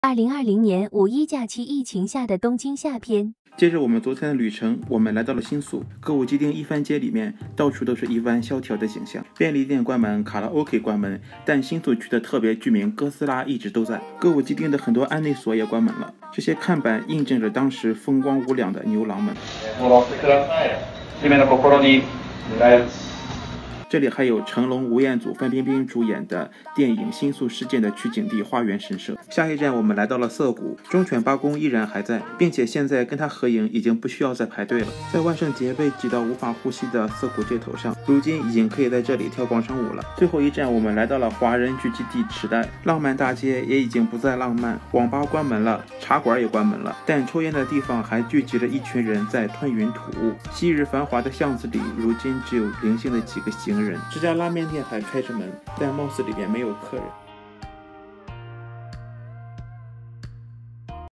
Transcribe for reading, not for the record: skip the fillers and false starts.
2020年五一假期疫情下的东京夏篇。 接着我们昨天的旅程，我们来到了新宿歌舞伎町一番街里面，到处都是一湾萧条的景象。便利店关门，卡拉 OK 关门，但新宿区的特别居民哥斯拉一直都在。歌舞伎町的很多安内所也关门了，这些看板印证着当时风光无两的牛郎们。这里还有成龙、吴彦祖、范冰冰主演的电影《新宿事件》的取景地花园神社。下一站我们来到了涩谷，忠犬八公依然还在，并且现在跟他合影已经不需要再排队了。在万圣节被挤到无法呼吸的涩谷街头上，如今已经可以在这里跳广场舞了。最后一站我们来到了华人聚集地池袋，浪漫大街也已经不再浪漫，网吧关门了，茶馆也关门了，但抽烟的地方还聚集了一群人在吞云吐雾。昔日繁华的巷子里，如今只有零星的几个行人。这家拉面店还开着门，但貌似里面没有客人。